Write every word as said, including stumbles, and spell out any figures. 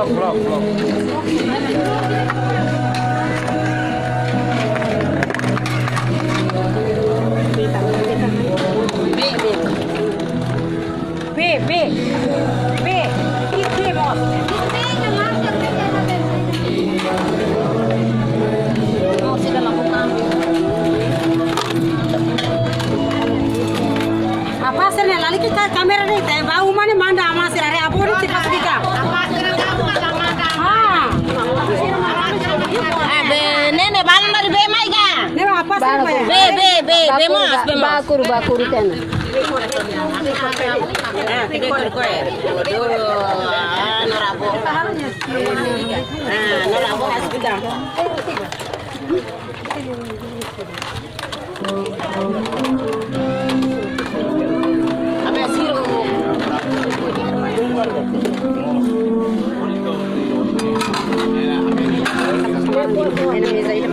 vlog, vlog, vlog. B, B, B, B, bos. Oh, sudah lakukan. Apa sih nih? Lagi kita kamera nih, teh. Bau mana manda amas sih? Ada apa nih kita sedikit? Apa sih nih kamu nggak manda? Ah, eh, be, nenek balan dari be mai ga? nih apa sih nih? B, B, B, B mas, B mas. Bakur, bakur ten. Ah, tiga turko ya. Waduh, ah, norabo. Ah, norabo has bidang. Apa sih? Ini meza ini